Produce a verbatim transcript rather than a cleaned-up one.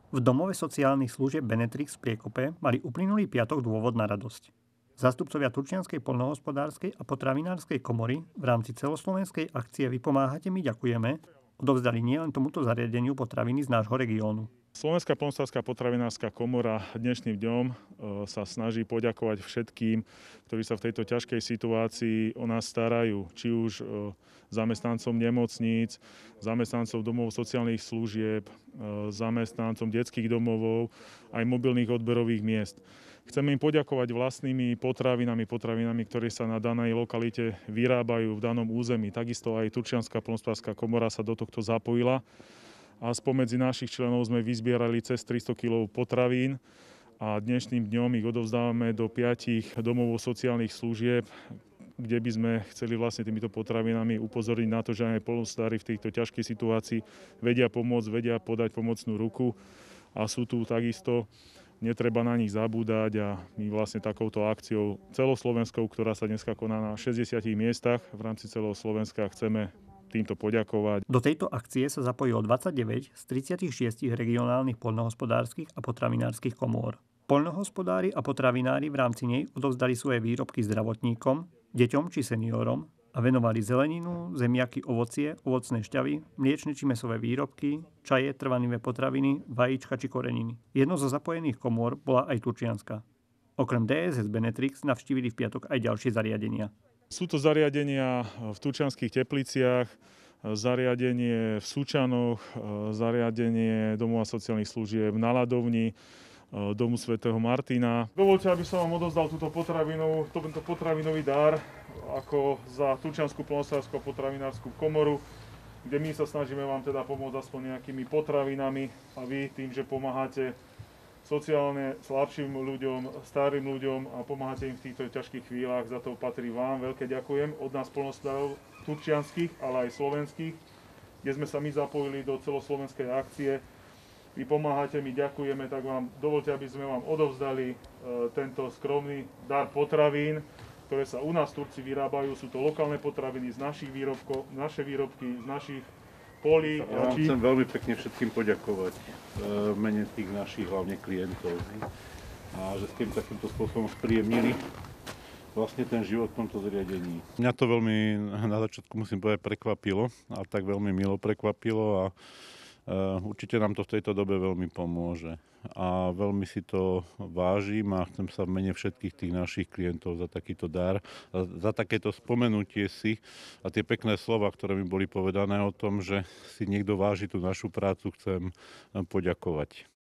V domove sociálnych služieb Benetrix v Priekope mali uplynulý piatok dôvod na radosť. Zástupcovia Turčianskej poľnohospodárskej a potravinárskej komory v rámci celoslovenskej akcie Vypomáhate mi, ďakujeme odovzdali nielen tomuto zariadeniu potraviny z nášho regiónu. Slovenská poľnohospodárska potravinárska komora dnešným dňom sa snaží poďakovať všetkým, ktorí sa v tejto ťažkej situácii o nás starajú. Či už zamestnancom nemocníc, zamestnancov domov sociálnych služieb, zamestnancom detských domovov, aj mobilných odberových miest. Chceme im poďakovať vlastnými potravinami, potravinami, ktoré sa na danej lokalite vyrábajú v danom území. Takisto aj Turčianska poľnohospodárska komora sa do tohto zapojila. A spomedzi našich členov sme vyzbierali cez tristo kilogramov potravín a dnešným dňom ich odovzdávame do piatich domov sociálnych služieb, kde by sme chceli vlastne týmito potravinami upozorniť na to, že aj poľnohospodári v tejto ťažkej situácii vedia pomôcť, vedia podať pomocnú ruku a sú tu takisto. Netreba na nich zabúdať a my vlastne takouto akciou celoslovenskou, ktorá sa dneska koná na šesťdesiatich miestach v rámci celého Slovenska, chceme týmto poďakovať. Do tejto akcie sa zapojilo dvadsaťdeväť z tridsiatich šiestich regionálnych poľnohospodárskych a potravinárskych komôr. Poľnohospodári a potravinári v rámci nej odovzdali svoje výrobky zdravotníkom, deťom či seniorom a venovali zeleninu, zemiaky, ovocie, ovocné šťavy, mliečne či mäsové výrobky, čaje, trvanivé potraviny, vajíčka či koreniny. Jedno zo zapojených komôr bola aj turčianska. Okrem dé es es Benetrix navštívili v piatok aj ďalšie zariadenia. Sú to zariadenia v Turčianskych Tepliciach, zariadenie v Sučanoch, zariadenie domova sociálnych služieb na Ľadovni, domu svätého Martina. Dovoľte, aby som vám odovzdal túto potravinu, tento potravinový dar ako za Turčiansku poľnohospodársku a potravinárskú komoru, kde my sa snažíme vám teda pomôcť aspoň nejakými potravinami a vy tým, že pomáhate sociálne slabším ľuďom, starým ľuďom a pomáhate im v týchto ťažkých chvíľach. Za to patrí vám veľké ďakujem od nás poľnohospodárov turčianskych, ale aj slovenských, kde sme sa my zapojili do celoslovenskej akcie. Vy pomáhate, my ďakujeme, tak vám dovoľte, aby sme vám odovzdali e, tento skromný dar potravín, ktoré sa u nás v Turci vyrábajú. Sú to lokálne potraviny z našich výrobkov, naše výrobky, z našich polí. Ja chcem veľmi pekne všetkým poďakovať v mene tých našich hlavne klientov. A že ste im takýmto spôsobom spríjemnili vlastne ten život v tomto zriadení. Mňa to veľmi na začiatku musím povedať prekvapilo a tak veľmi milo prekvapilo a určite nám to v tejto dobe veľmi pomôže. A veľmi si to vážim a chcem sa v mene všetkých tých našich klientov za takýto dar, za takéto spomenutie si a tie pekné slova, ktoré mi boli povedané o tom, že si niekto váži tú našu prácu, chcem poďakovať.